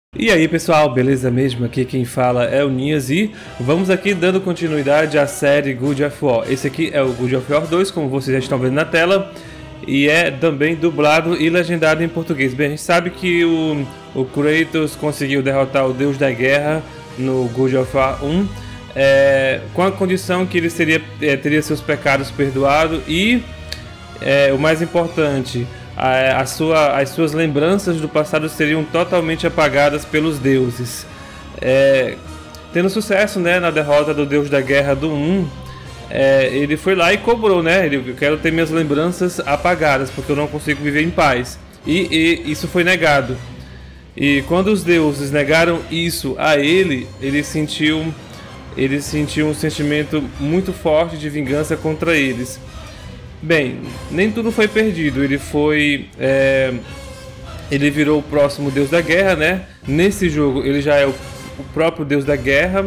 E aí pessoal, beleza mesmo? Aqui quem fala é o Ninhas e vamos aqui dando continuidade à série God of War. Esse aqui é o God of War 2, como vocês já estão vendo na tela, e é também dublado e legendado em português. Bem, a gente sabe que o Kratos conseguiu derrotar o Deus da Guerra no God of War 1, com a condição que ele teria seus pecados perdoados e, o mais importante, as suas lembranças do passado seriam totalmente apagadas pelos deuses. Tendo sucesso, né, na derrota do Deus da Guerra do 1, ele foi lá e cobrou, né? Eu quero ter minhas lembranças apagadas, porque eu não consigo viver em paz. E isso foi negado. E quando os deuses negaram isso a ele, ele sentiu um sentimento muito forte de vingança contra eles. Bem, nem tudo foi perdido. Ele virou o próximo Deus da Guerra, né? Nesse jogo ele já é o próprio Deus da Guerra.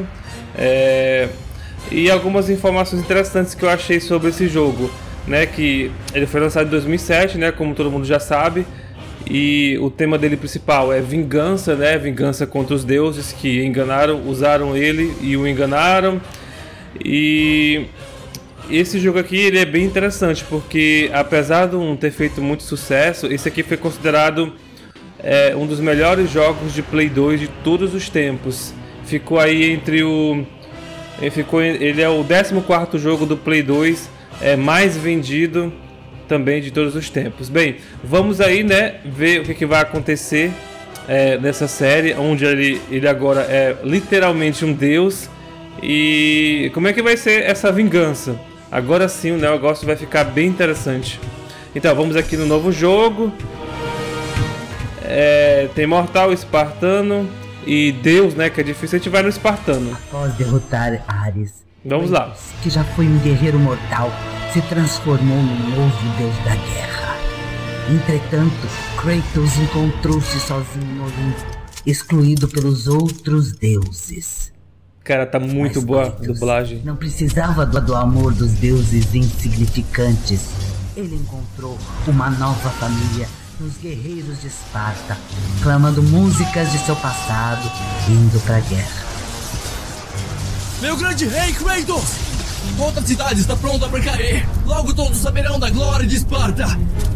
E algumas informações interessantes que eu achei sobre esse jogo, né? Que ele foi lançado em 2007, né? Como todo mundo já sabe. E o tema dele principal é vingança, né? Vingança contra os deuses que usaram ele e o enganaram. E esse jogo aqui ele é bem interessante porque, apesar de não ter feito muito sucesso, esse aqui foi considerado um dos melhores jogos de Play 2 de todos os tempos. Ficou aí ele é o 14º jogo do Play 2 mais vendido também de todos os tempos. Bem, vamos aí, né, ver o que vai acontecer nessa série, onde ele agora é literalmente um deus. E como é que vai ser essa vingança? Agora sim o negócio vai ficar bem interessante. Então vamos aqui no novo jogo. Tem Mortal, Espartano e Deus, né, que é difícil. A gente vai no Espartano. Após derrotar Ares, vamos lá. Que já foi um guerreiro mortal, se transformou num novo Deus da Guerra. Entretanto, Kratos encontrou-se sozinho no Olimpo, excluído pelos outros deuses. Cara, tá muito boa a dublagem. Não precisava do amor dos deuses insignificantes. Ele encontrou uma nova família nos guerreiros de Esparta, clamando músicas de seu passado, indo pra guerra. Meu grande rei Kratos! Outra cidade está pronta para cair. Logo todos saberão da glória de Esparta.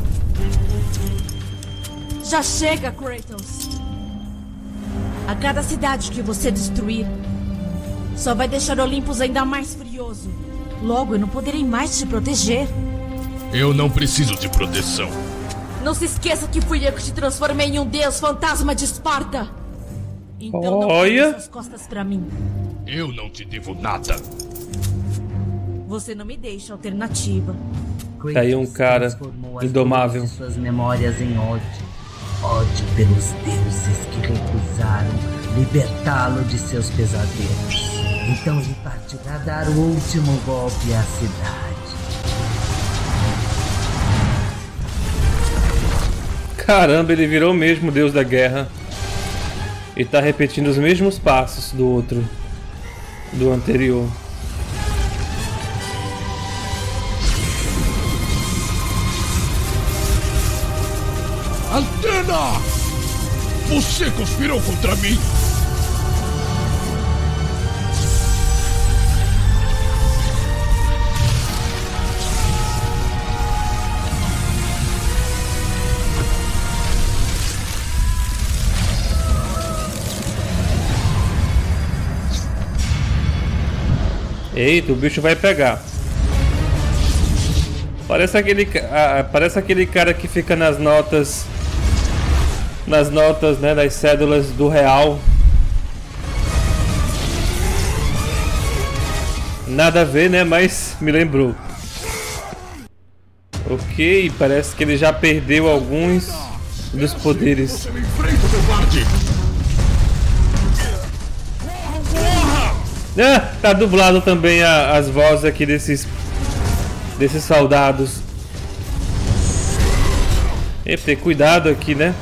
Já chega, Kratos. A cada cidade que você destruir só vai deixar Olympus ainda mais furioso. Logo eu não poderei mais te proteger. Eu não preciso de proteção. Não se esqueça que fui eu que te transformei em um deus fantasma de Esparta. Então não vire suas costas pra mim. Eu não te devo nada. Você não me deixa alternativa. Tá aí um cara indomável. Suas memórias em ódio pelos deuses que recusaram libertá-lo de seus pesadelos. Então ele partirá dar o último golpe à cidade. Caramba, ele virou mesmo Deus da Guerra. E tá repetindo os mesmos passos do anterior. Atena! Você conspirou contra mim! Eita, o bicho vai pegar. Parece aquele cara que fica nas notas, né, das cédulas do real. Nada a ver, né, mas me lembrou. Ok, parece que ele já perdeu alguns dos poderes. Você me enfrenta, covarde! Tá dublado também as vozes aqui desses soldados. Ter cuidado aqui, né?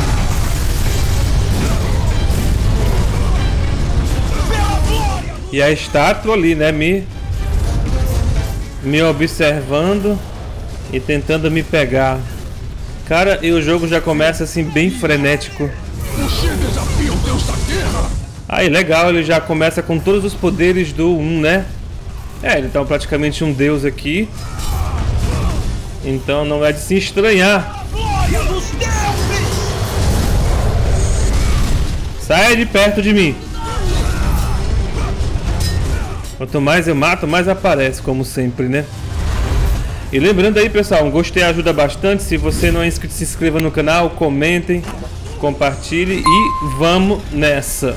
E a estátua ali, né? Me observando e tentando me pegar. Cara, e o jogo já começa assim bem frenético. Você desafia o Deus da terra! Aí, legal, ele já começa com todos os poderes do 1, né? É, ele tá praticamente um deus aqui. Então não é de se estranhar. Glória dos deuses! Sai de perto de mim. Quanto mais eu mato, mais aparece, como sempre, né? E lembrando aí, pessoal, um gostei ajuda bastante. Se você não é inscrito, se inscreva no canal, comentem, compartilhe e vamos nessa.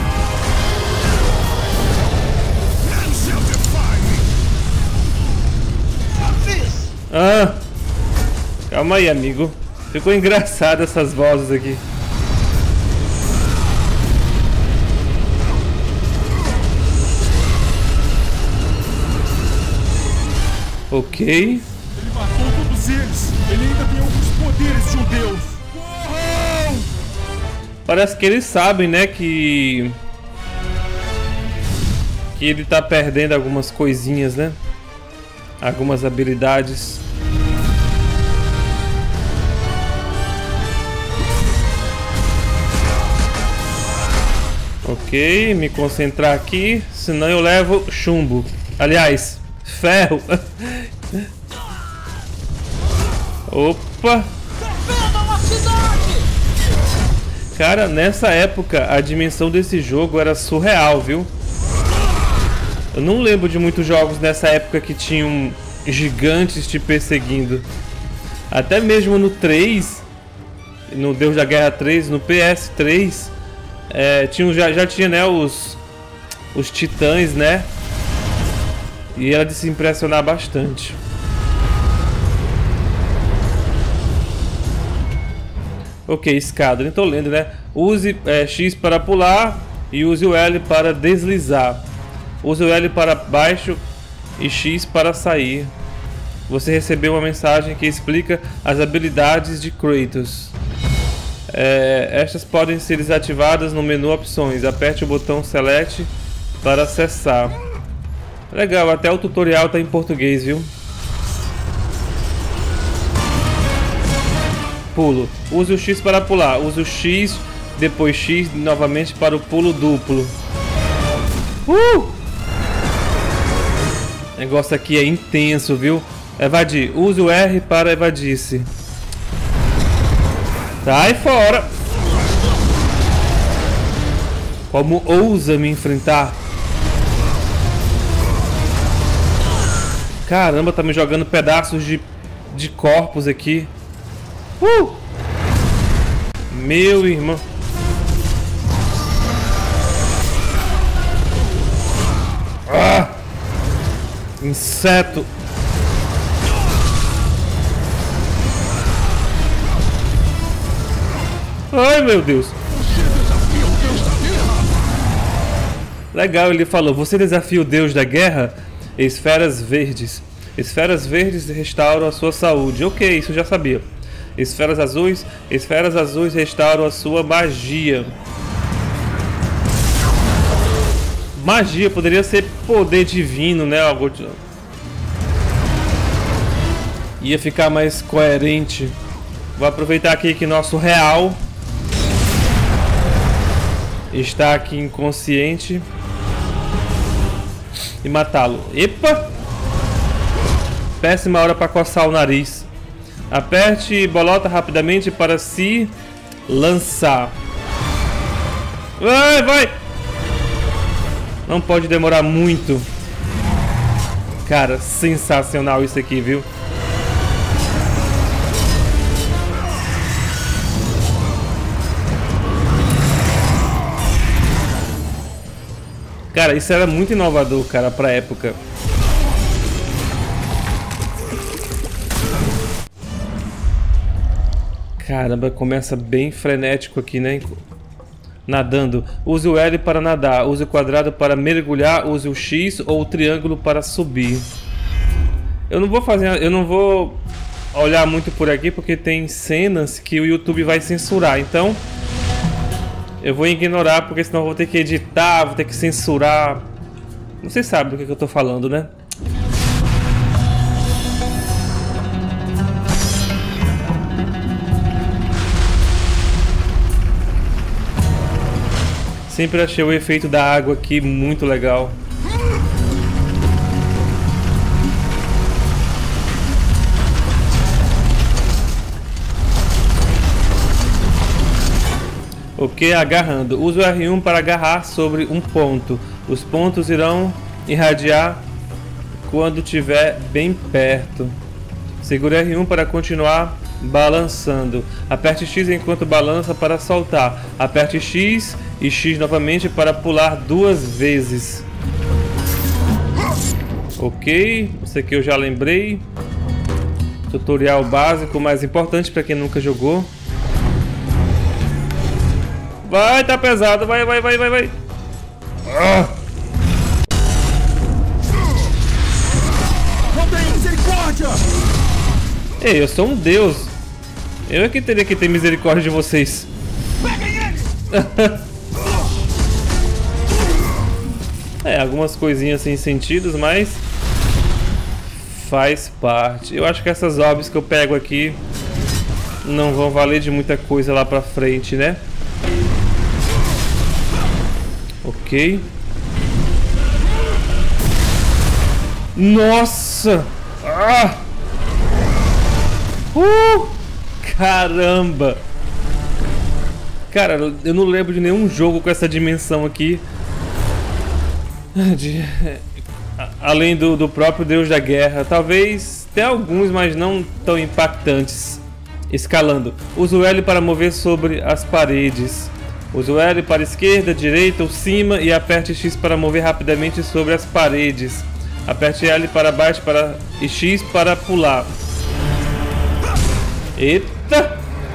Ah, calma aí, amigo. Ficou engraçado essas vozes aqui. Ok. Ele matou todos eles! Ele ainda tem alguns poderes de um deus! Corram! Parece que eles sabem, né, que ele tá perdendo algumas coisinhas, né? Algumas habilidades. Ok, me concentrar aqui, senão eu levo chumbo. Aliás, ferro. Opa! Cara, nessa época a dimensão desse jogo era surreal, viu? Eu não lembro de muitos jogos nessa época que tinham gigantes te perseguindo. Até mesmo no 3, no Deus da Guerra 3, no PS3, já tinha, né, os titãs, né? E era de se impressionar bastante. Ok, escada, nem tô lendo, né? Use X para pular e use o L para deslizar. Use o L para baixo e X para sair. Você recebeu uma mensagem que explica as habilidades de Kratos. Estas podem ser desativadas no menu opções. Aperte o botão Select para acessar. Legal, até o tutorial tá em português, viu? Pulo. Use o X para pular. Use o X, depois X novamente para o pulo duplo. O negócio aqui é intenso, viu? Evadir. Use o R para evadir-se. Sai fora! Como ousa me enfrentar? Caramba, tá me jogando pedaços de corpos aqui. Meu irmão. Ah! Inseto. Ai, meu Deus. Você desafia o deus da guerra? Legal, ele falou. Você desafia o deus da guerra? Esferas verdes. Esferas verdes restauram a sua saúde. Ok, isso eu já sabia. Esferas azuis restauram a sua magia. Magia poderia ser poder divino, né? Ia ficar mais coerente. Vou aproveitar aqui que nosso real está aqui inconsciente e matá-lo. Epa! Péssima hora para coçar o nariz. Aperte bolota rapidamente para se lançar. Vai! Não pode demorar muito. Cara, sensacional isso aqui, viu? Cara, isso era muito inovador, cara, pra época. Caramba, começa bem frenético aqui, né? Nadando. Use o L para nadar. Use o quadrado para mergulhar. Use o X ou o triângulo para subir. Eu não vou olhar muito por aqui porque tem cenas que o YouTube vai censurar. Então, eu vou ignorar porque senão eu vou ter que editar, vou ter que censurar. Vocês sabem do que eu tô falando, né? sempre achei o efeito da água aqui muito legal. Ok, agarrando. Use o R1 para agarrar sobre um ponto. Os pontos irão irradiar quando estiver bem perto. Segure R1 para continuar balançando. Aperte X enquanto balança para soltar. Aperte X e X novamente para pular 2 vezes. Ok, isso aqui eu já lembrei. Tutorial básico, mais importante para quem nunca jogou. Vai, tá pesado, vai. Ah. Não tenho misericórdia! Ei, eu sou um deus. Eu é que teria que ter misericórdia de vocês. Peguem ele! É, algumas coisinhas sem sentidos, mas faz parte. Eu acho que essas orbes que eu pego aqui não vão valer de muita coisa lá pra frente, né? Ok. Nossa! Ah! Caramba! Cara, eu não lembro de nenhum jogo com essa dimensão aqui. Além do próprio Deus da Guerra. Talvez tenha alguns, mas não tão impactantes. Escalando. Use o L para mover sobre as paredes. Use o L para esquerda, direita ou cima e aperte X para mover rapidamente sobre as paredes. Aperte L para baixo e X para pular. Eita!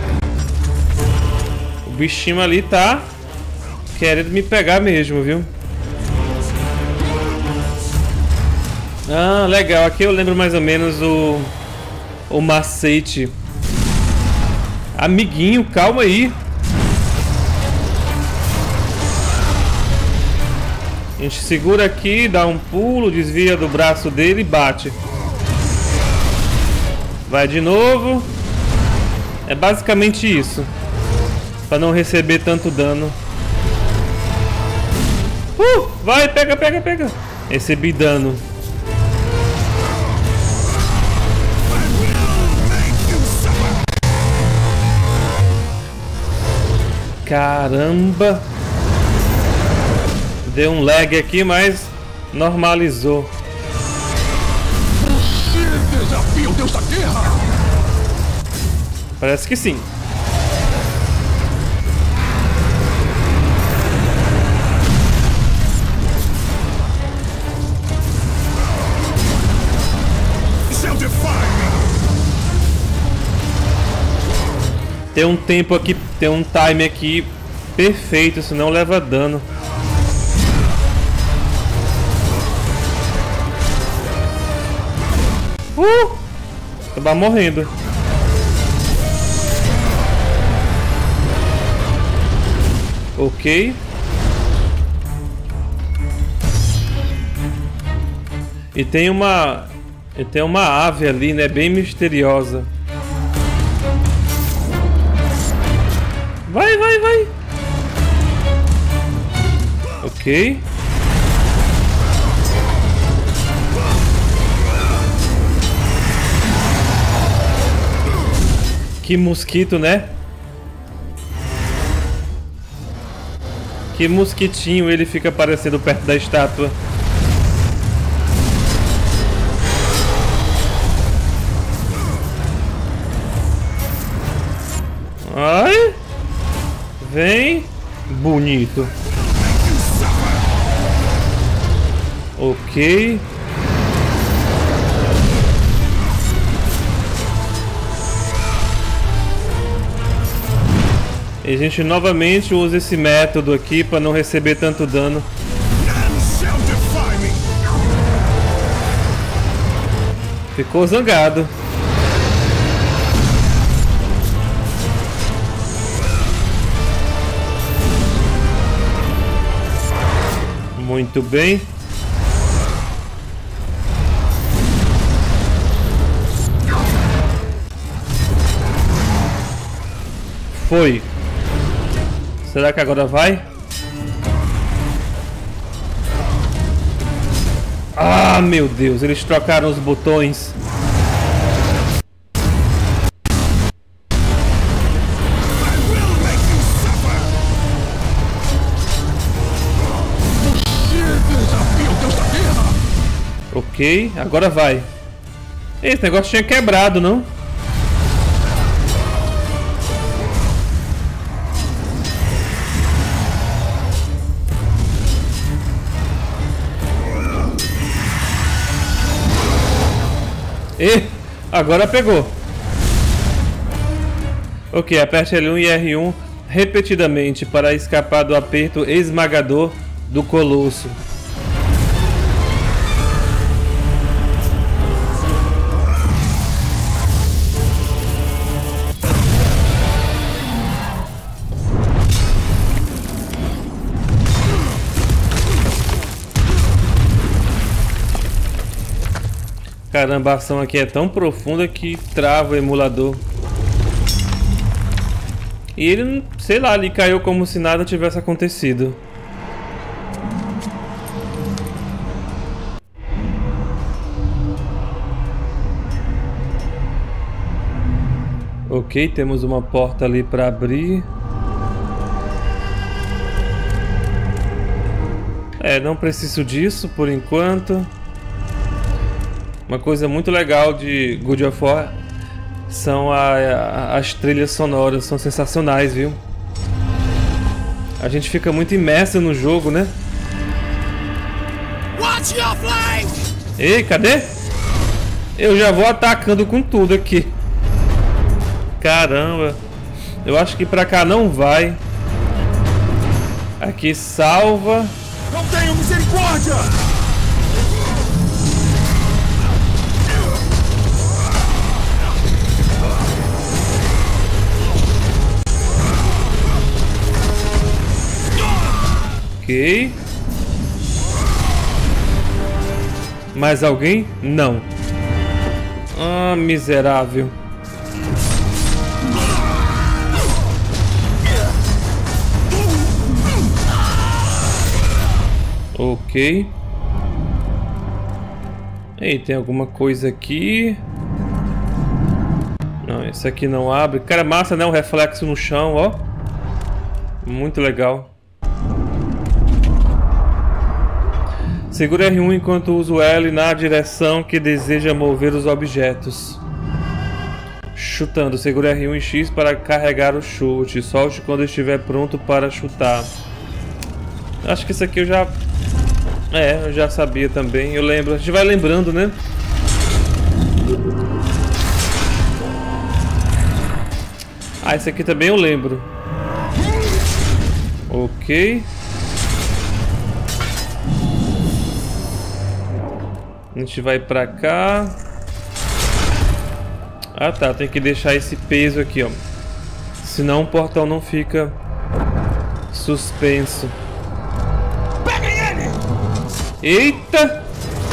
O bichinho ali tá querendo me pegar mesmo, viu? Ah, legal. Aqui eu lembro mais ou menos o macete. Amiguinho, calma aí. A gente segura aqui, dá um pulo, desvia do braço dele e bate. Vai de novo. É basicamente isso. Para não receber tanto dano. Vai, pega. Recebi dano. Caramba. Deu um lag aqui, mas normalizou. Você desafia o Deus da Guerra? Parece que sim. Tem um tempo aqui, tem um time aqui perfeito, senão leva dano. Tava morrendo. Ok. E tem uma ave ali, né, bem misteriosa. Vai. Ok. Que mosquito, né? Que mosquitinho ele fica aparecendo perto da estátua. Ai! Vem! Bonito. Ok. E a gente novamente usa esse método aqui para não receber tanto dano. Ficou zangado. Muito bem. Foi. Será que agora vai? Ah, meu Deus, eles trocaram os botões. Ok, agora vai. Esse negócio tinha quebrado, não? E agora pegou. Ok, aperte L1 e R1 repetidamente para escapar do aperto esmagador do Colosso. Caramba, a ação aqui é tão profunda que trava o emulador. E ele, sei lá, ele caiu como se nada tivesse acontecido. Ok, temos uma porta ali para abrir. Não preciso disso por enquanto. Uma coisa muito legal de God of War são as trilhas sonoras, são sensacionais, viu? A gente fica muito imerso no jogo, né? Watch your flank! Ei, cadê? Eu já vou atacando com tudo aqui. Caramba. Eu acho que pra cá não vai. Aqui salva. Não tenho misericórdia! Ok. Mais alguém? Não. Ah, miserável. Ok. Ei, tem alguma coisa aqui? Não, esse aqui não abre. Cara, massa, né? Um reflexo no chão, ó. Muito legal. Segura R1 enquanto usa o L na direção que deseja mover os objetos. Chutando. Segura R1 e X para carregar o chute. Solte quando estiver pronto para chutar. Acho que isso aqui eu já... eu já sabia também. Eu lembro. A gente vai lembrando, né? Ah, esse aqui também eu lembro. Ok. A gente vai pra cá. Ah tá, tem que deixar esse peso aqui, ó. Senão o portal não fica suspenso. Peguem ele! Eita!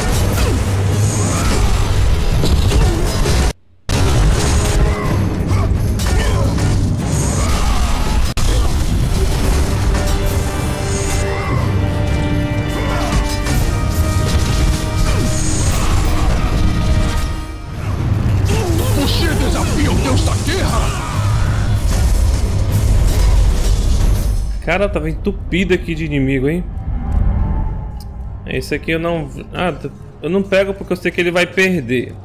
Cara, tava entupido aqui de inimigo, hein? Esse aqui eu não... Ah, eu não pego porque eu sei que ele vai perder.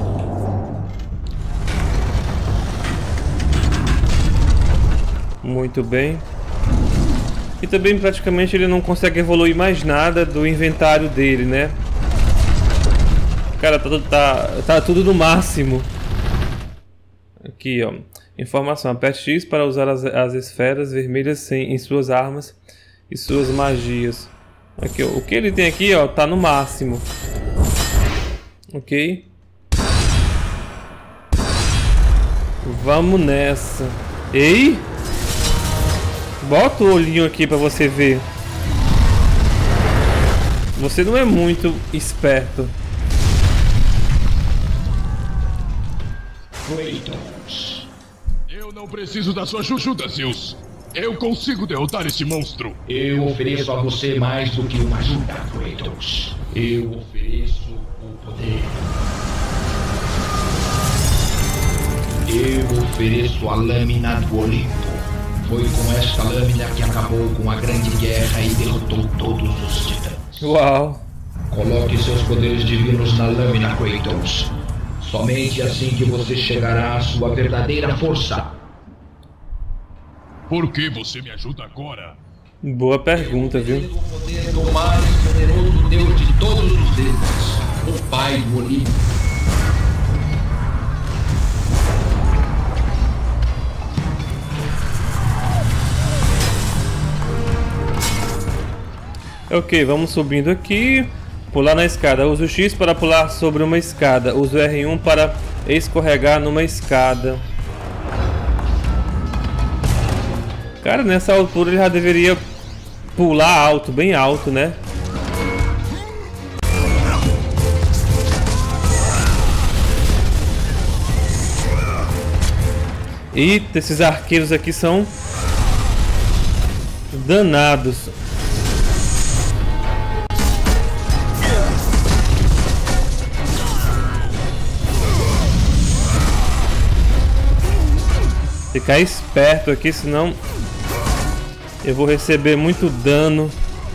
Muito bem. E também praticamente ele não consegue evoluir mais nada do inventário dele, né? Cara, tá tudo no máximo. Aqui, ó. Informação. Aperte X para usar as esferas vermelhas em suas armas e suas magias. Aqui, ó. O que ele tem aqui, ó, tá no máximo. Ok. Vamos nessa. Ei! Bota o olhinho aqui para você ver. Você não é muito esperto. Eu não preciso da sua ajuda, Zeus. Eu consigo derrotar este monstro. Eu ofereço a você mais do que uma ajuda, Kratos. Eu ofereço o poder. Eu ofereço a lâmina do Olimpo. Foi com esta lâmina que acabou com a grande guerra e derrotou todos os titãs. Uau! Coloque seus poderes divinos na lâmina, Kratos. Somente assim que você chegará à sua verdadeira força. Por que você me ajuda agora? Boa pergunta, viu? O poder do mais poderoso Deus de todos os deuses, o Pai do Olimpo. Ok, vamos subindo aqui. Pular na escada. Uso o X para pular sobre uma escada. Uso o R1 para escorregar numa escada. Cara, nessa altura ele já deveria pular alto, bem alto, né? Eita, esses arqueiros aqui são danados. Ficar esperto aqui, senão eu vou receber muito dano.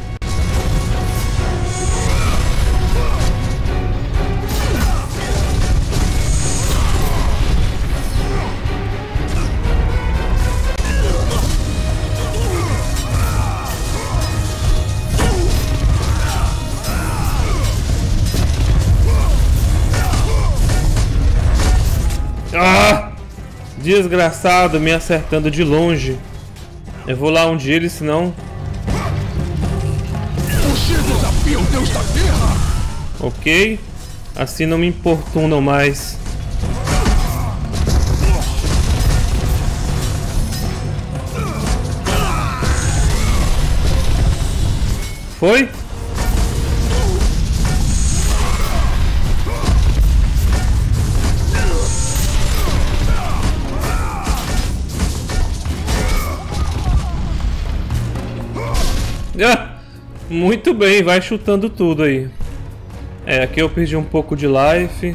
Ah! Desgraçado, me acertando de longe. Eu vou lá onde ele, senão... Você desafia o Deus da Terra? Ok. Assim não me importunam mais. Foi? Ah, muito bem, vai chutando tudo aí. É, aqui eu perdi um pouco de life.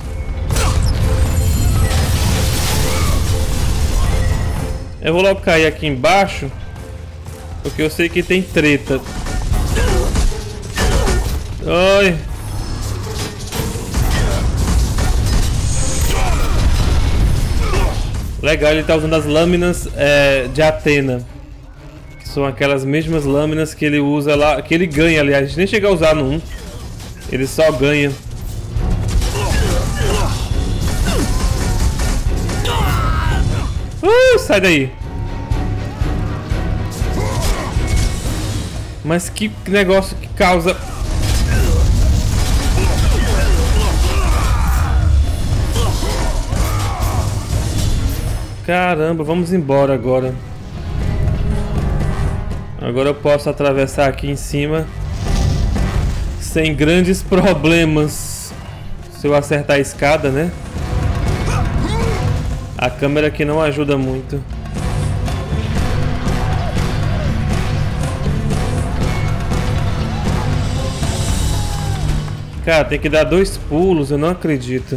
Eu vou logo cair aqui embaixo, porque eu sei que tem treta. Oi. Legal, ele tá usando as lâminas de Atena. São aquelas mesmas lâminas que ele usa lá, que ele ganha, aliás, a gente nem chega a usar no 1. Ele só ganha. Sai daí. Mas que negócio que causa... Caramba, vamos embora agora. Agora eu posso atravessar aqui em cima sem grandes problemas. Se eu acertar a escada, né? A câmera aqui não ajuda muito. Cara, tem que dar 2 pulos, eu não acredito.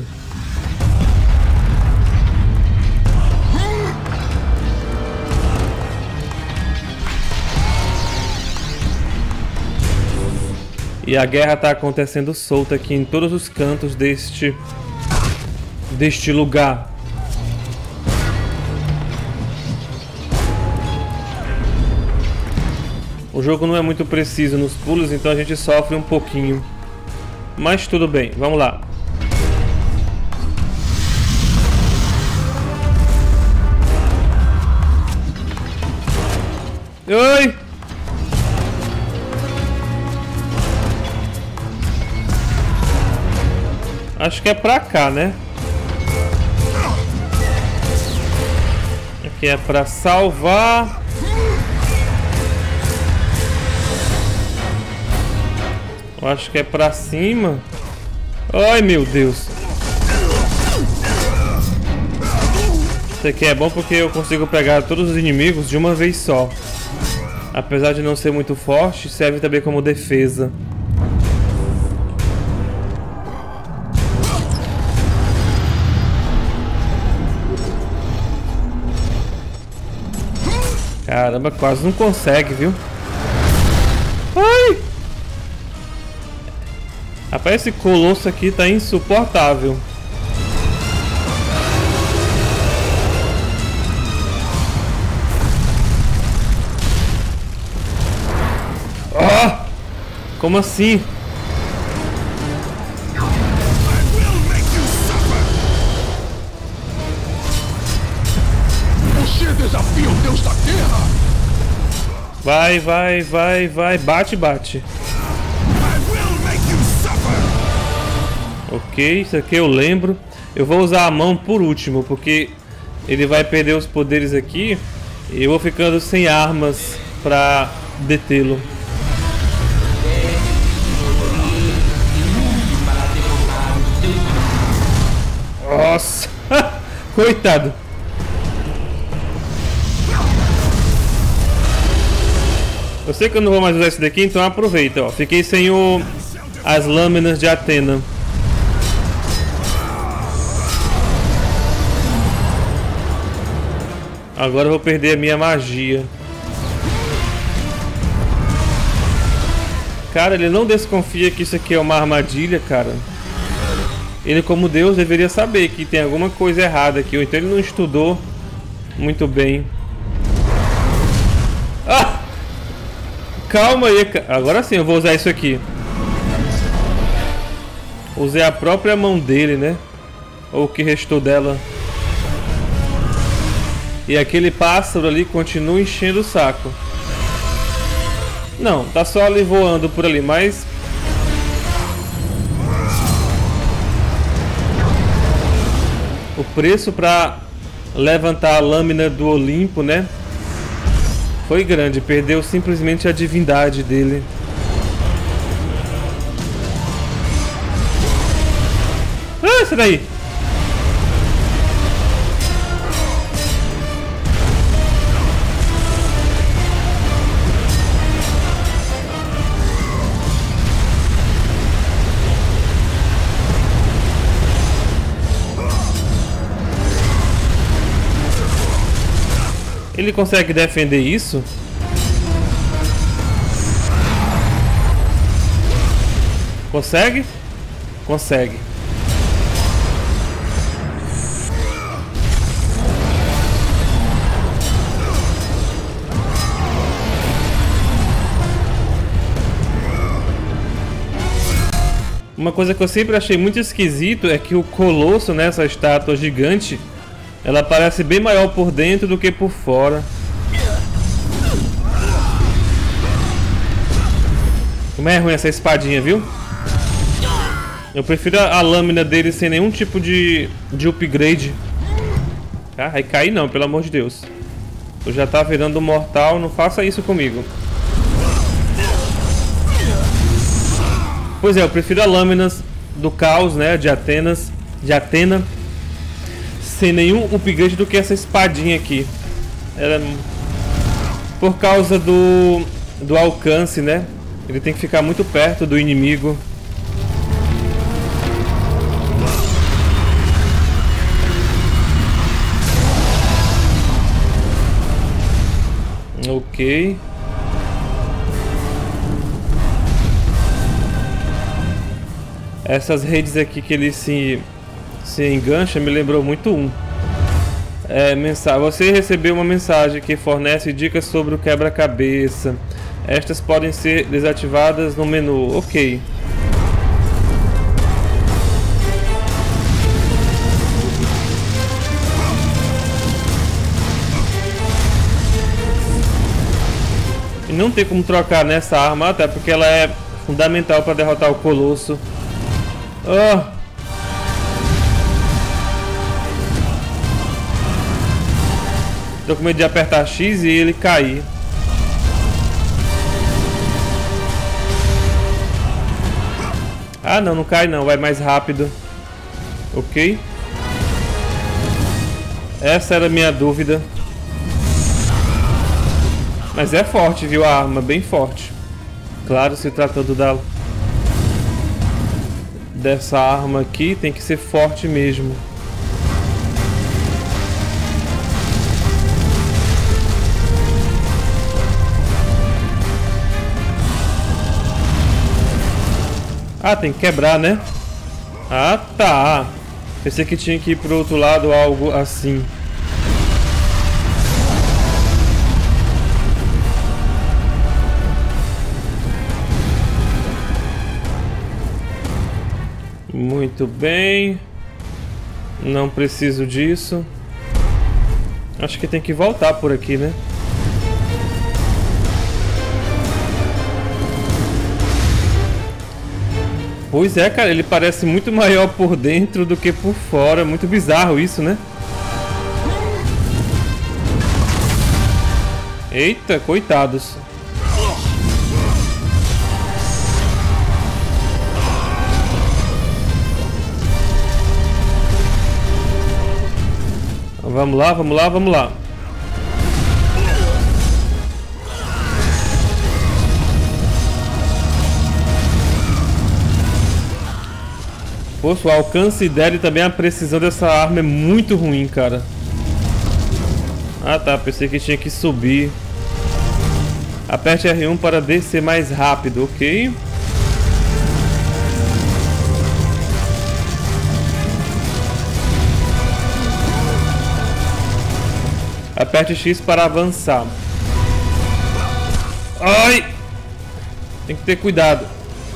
E a guerra tá acontecendo solta aqui em todos os cantos deste lugar. O jogo não é muito preciso nos pulos, então a gente sofre um pouquinho. Mas tudo bem, vamos lá. Oi! Acho que é pra cá, né? Aqui é pra salvar. Eu acho que é pra cima. Ai, meu Deus. Isso aqui é bom porque eu consigo pegar todos os inimigos de uma vez só. Apesar de não ser muito forte, serve também como defesa. Caramba, quase não consegue, viu? Ai! Rapaz, esse colosso aqui tá insuportável. Oh! Como assim? Você desafia o Deus da Terra? Vai, vai, vai, vai. Bate, bate. Ok, isso aqui eu lembro. Eu vou usar a mão por último, porque ele vai perder os poderes aqui. E eu vou ficando sem armas pra detê-lo. Nossa! Coitado! Eu sei que eu não vou mais usar esse daqui, então aproveita, ó. Fiquei sem as lâminas de Athena. Agora eu vou perder a minha magia. Cara, ele não desconfia que isso aqui é uma armadilha, cara. Ele, como Deus, deveria saber que tem alguma coisa errada aqui. Ou então ele não estudou muito bem. Ah! Calma aí, agora sim eu vou usar isso aqui. Usei a própria mão dele, né? Ou o que restou dela. E aquele pássaro ali continua enchendo o saco. Não, tá só ali voando por ali, mas... o preço pra levantar a lâmina do Olimpo, né? Foi grande, perdeu simplesmente a divindade dele. Ah, esse daí! Ele consegue defender isso? Consegue? Consegue. Uma coisa que eu sempre achei muito esquisito é que o Colosso, né, essa estátua gigante, ela parece bem maior por dentro do que por fora. Como é ruim essa espadinha, viu? Eu prefiro a lâmina dele sem nenhum tipo de upgrade. Ah, vai cair não, pelo amor de Deus. Eu já tá virando mortal, não faça isso comigo. Pois é, eu prefiro a lâminas do caos, né, de Atena, sem nenhum upgrade do que essa espadinha aqui. Ela, por causa do alcance, né? Ele tem que ficar muito perto do inimigo. Ok. Essas redes aqui que ele se engancha me lembrou muito você recebeu uma mensagem que fornece dicas sobre o quebra-cabeça. Estas podem ser desativadas no menu. Ok. E não tem como trocar nessa arma, até porque ela é fundamental para derrotar o Colosso. Oh. Tô com medo de apertar X e ele cair. Ah, não, não cai não, vai mais rápido. Ok. Essa era a minha dúvida. Mas é forte, viu? A arma, bem forte. Claro, se tratando dessa arma aqui, tem que ser forte mesmo. Ah, tem que quebrar, né? Ah, tá. Pensei que tinha que ir pro outro lado, algo assim. Muito bem. Não preciso disso. Acho que tem que voltar por aqui, né? Pois é, cara, ele parece muito maior por dentro do que por fora. Muito bizarro isso, né? Eita, coitados. Vamos lá, vamos lá, vamos lá. Poxa, o alcance dela e também a precisão dessa arma é muito ruim, cara. Ah tá, pensei que tinha que subir. Aperte R1 para descer mais rápido, ok? Aperte X para avançar. Ai! Tem que ter cuidado.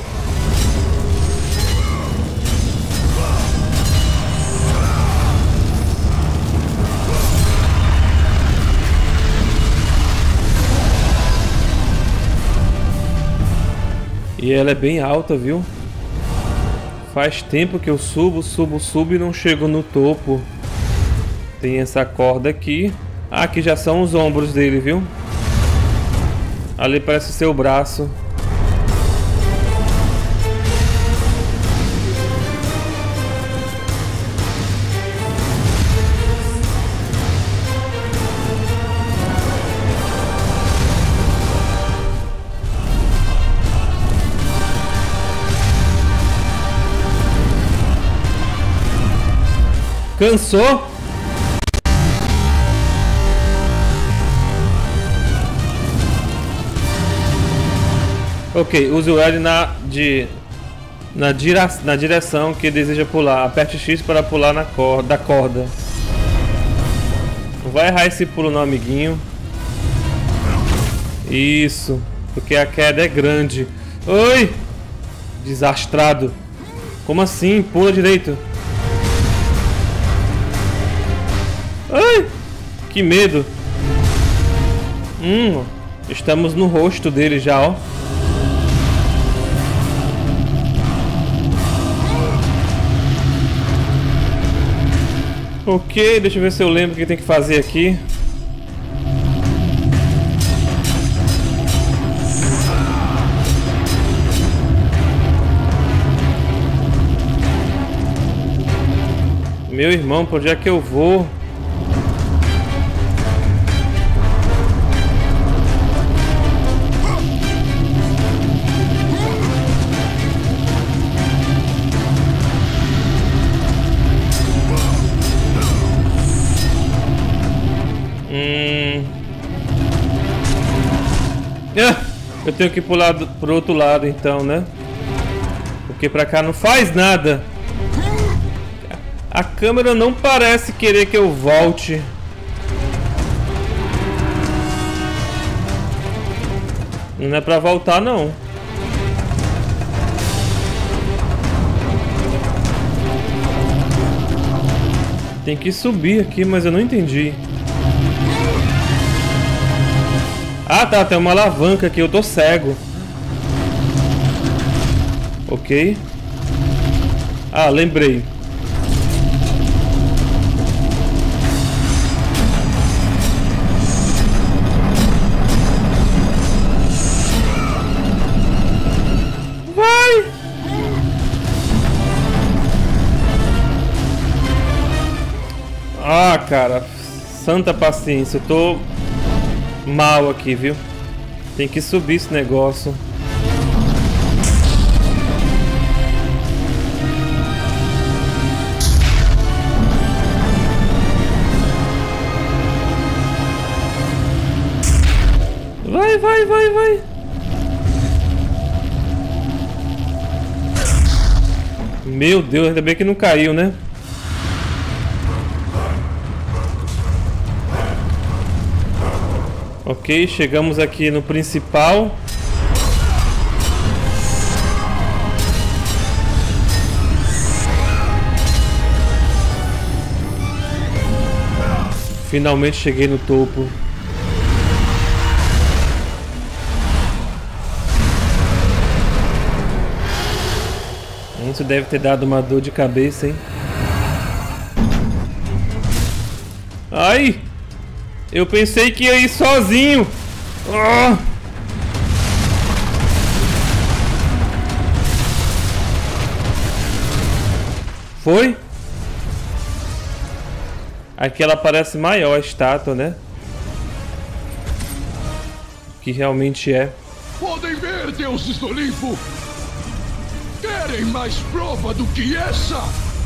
E ela é bem alta, viu? Faz tempo que eu subo e não chego no topo. Tem essa corda aqui. Ah, aqui já são os ombros dele, viu? Ali parece ser o braço. Cansou? Ok, use o L na direção que deseja pular. Aperte X para pular da corda. Não vai errar esse pulo não, amiguinho. Isso, porque a queda é grande. Oi! Desastrado. Como assim? Pula direito. Ai! Que medo. Estamos no rosto dele já, ó. Ok, deixa eu ver se eu lembro o que tem que fazer aqui. Meu irmão, por onde é que eu vou? Eu tenho que pular pro outro lado então, né? Porque pra cá não faz nada. A câmera não parece querer que eu volte. Não é pra voltar não. Tem que subir aqui, mas eu não entendi. Ah tá, tem uma alavanca aqui, eu tô cego. Ok. Ah, lembrei. Vai! Ah, cara, santa paciência, eu tô mal aqui, viu? Tem que subir esse negócio. Vai, vai, vai, vai. Meu Deus, ainda bem que não caiu, né? Ok, chegamos aqui no principal. Finalmente cheguei no topo. Isso deve ter dado uma dor de cabeça, hein? Ai! Eu pensei que ia ir sozinho! Ah! Foi? Aqui ela parece maior, a estátua, né? Que realmente é. Podem ver, deuses do Olimpo! Querem mais prova do que essa?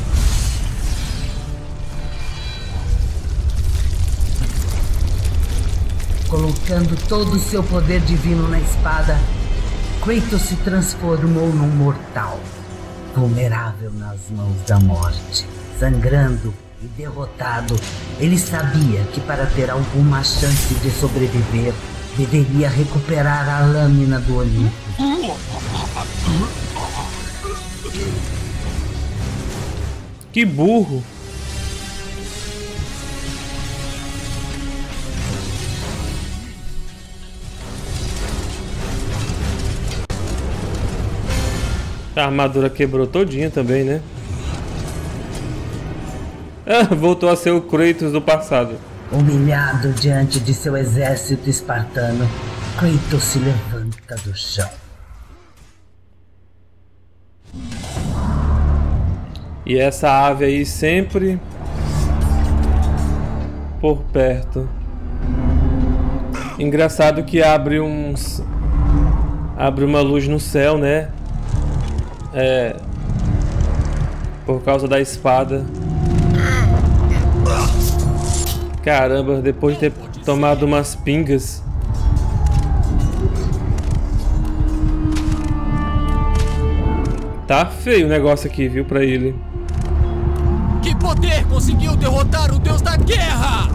Colocando todo o seu poder divino na espada, Kratos se transformou num mortal, vulnerável nas mãos da morte. Sangrando e derrotado, ele sabia que para ter alguma chance de sobreviver, deveria recuperar a lâmina do Olimpo. Que burro! A armadura quebrou todinha também, né? Ah, voltou a ser o Kratos do passado. Humilhado diante de seu exército espartano, Kratos se levanta do chão. E essa ave aí sempre por perto. Engraçado que abre uma luz no céu, né? Por causa da espada. Caramba, depois de ter tomado umas pingas. Tá feio o negócio aqui, viu, pra ele. Que poder conseguiu derrotar o deus da guerra?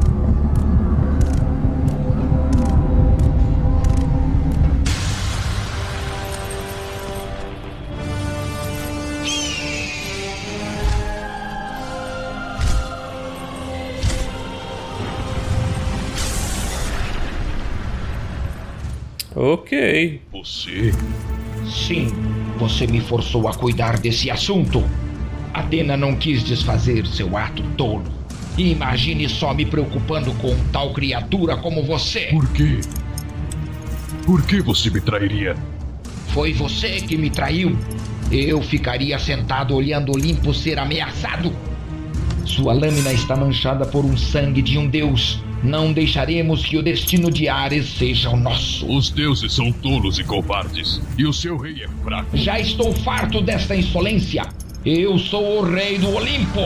Ok. Você? Sim, você me forçou a cuidar desse assunto. Atena não quis desfazer seu ato tolo. E imagine só me preocupando com tal criatura como você. Por quê? Por que você me trairia? Foi você que me traiu. Eu ficaria sentado olhando Olimpo ser ameaçado. Sua lâmina está manchada por um sangue de um deus. Não deixaremos que o destino de Ares seja o nosso. Os deuses são tolos e covardes. E o seu rei é fraco. Já estou farto desta insolência. Eu sou o rei do Olimpo.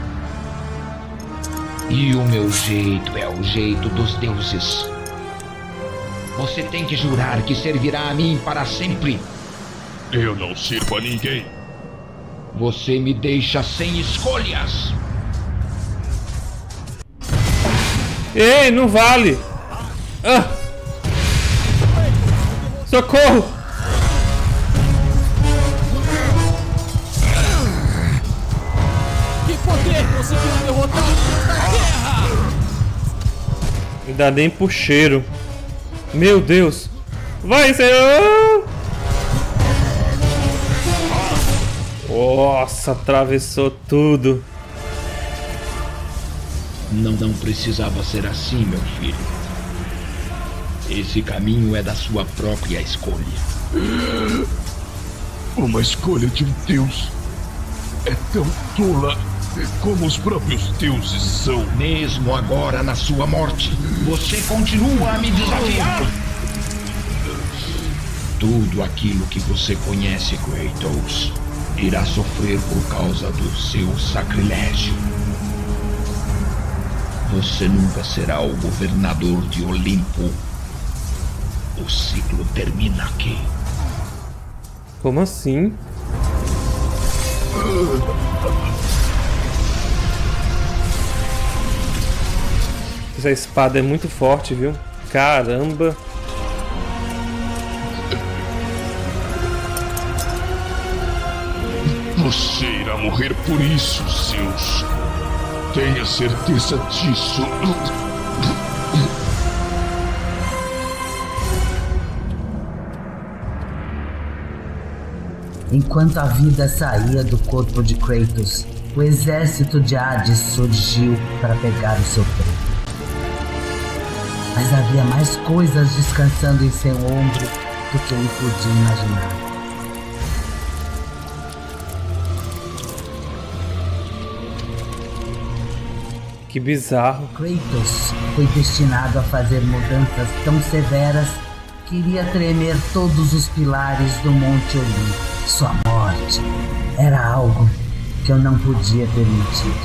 E o meu jeito é o jeito dos deuses. Você tem que jurar que servirá a mim para sempre. Eu não sirvo a ninguém. Você me deixa sem escolhas. Ei, não vale! Ah! Socorro! Que poder conseguiu derrotar o deus da guerra? Não dá nem pro cheiro. Meu Deus! Vai, Senhor! Nossa, atravessou tudo. Não precisava ser assim, meu filho. Esse caminho é da sua própria escolha. Uma escolha de um deus é tão tola como os próprios deuses são. Mesmo agora, na sua morte, você continua a me desafiar? Tudo aquilo que você conhece, Kratos, irá sofrer por causa do seu sacrilégio. Você nunca será o governador de Olimpo. O ciclo termina aqui. Como assim? Essa espada é muito forte, viu? Caramba! Você irá morrer por isso, Zeus. Tenha certeza disso. Enquanto a vida saía do corpo de Kratos, o exército de Hades surgiu para pegar o seu prêmio. Mas havia mais coisas descansando em seu ombro do que ele podia imaginar. Que bizarro. Kratos foi destinado a fazer mudanças tão severas que iria tremer todos os pilares do Monte Olimpo. Sua morte era algo que eu não podia permitir.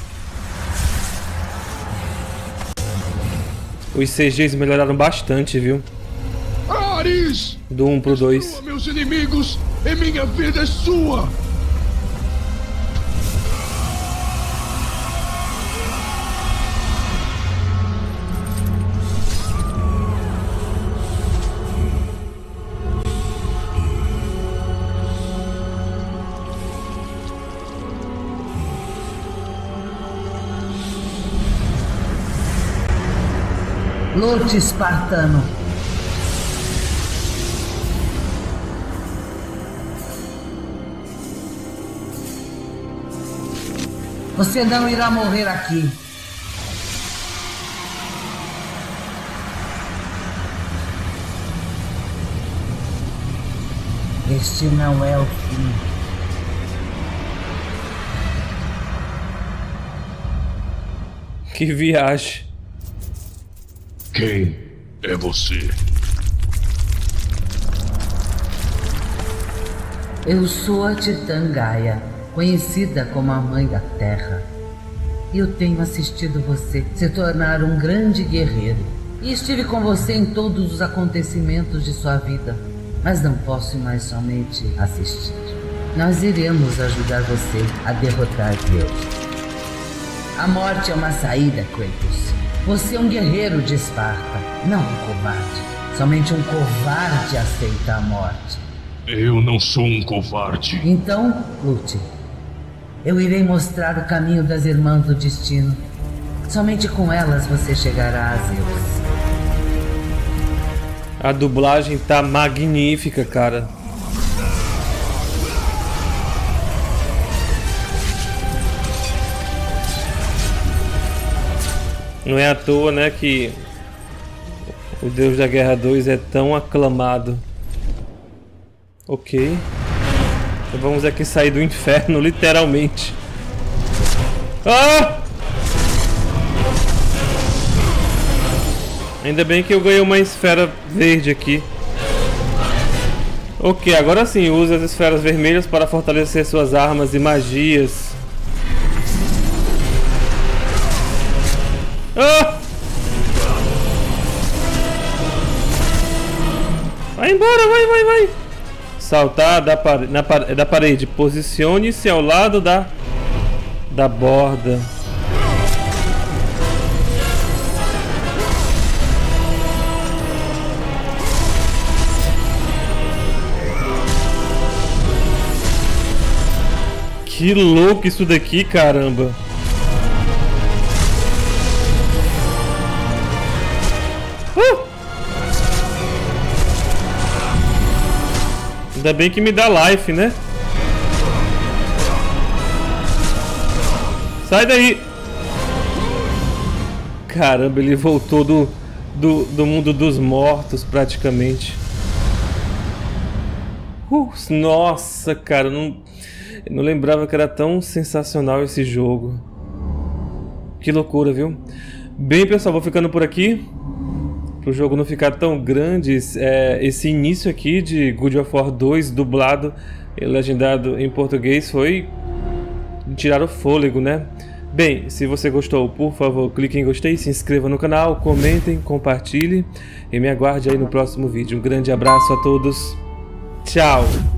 Os CGs melhoraram bastante, viu? Ares! Do 1 pro 2. Destrua meus inimigos e minha vida é sua! Lute, espartano! Você não irá morrer aqui. Este não é o fim. Que viagem. Quem é você? Eu sou a Titã Gaia, conhecida como a Mãe da Terra. E eu tenho assistido você se tornar um grande guerreiro. E estive com você em todos os acontecimentos de sua vida. Mas não posso mais somente assistir. Nós iremos ajudar você a derrotar Deus. A morte é uma saída, Kratos. Você é um guerreiro de Esparta, não um covarde. Somente um covarde aceita a morte. Eu não sou um covarde. Então, lute. Eu irei mostrar o caminho das Irmãs do Destino. Somente com elas você chegará a Zeus. A dublagem tá magnífica, cara. Não é à toa, né, que o Deus da Guerra 2 é tão aclamado. Ok. Então vamos aqui sair do inferno, literalmente. Ah! Ainda bem que eu ganhei uma esfera verde aqui. Ok, agora sim, use as esferas vermelhas para fortalecer suas armas e magias. Ah! Vai embora, vai. Saltar da parede. Posicione-se ao lado da borda. Que louco isso daqui, caramba. Ainda bem que me dá life, né? Sai daí! Caramba, ele voltou do mundo dos mortos, praticamente. Nossa, cara, eu não lembrava que era tão sensacional esse jogo. Que loucura, viu? Bem, pessoal, vou ficando por aqui. pro jogo não ficar tão grande, esse início aqui de God of War 2 dublado e legendado em português foi tirar o fôlego, né? Bem, se você gostou, por favor, clique em gostei, se inscreva no canal, comentem, compartilhe e me aguarde aí no próximo vídeo. Um grande abraço a todos. Tchau!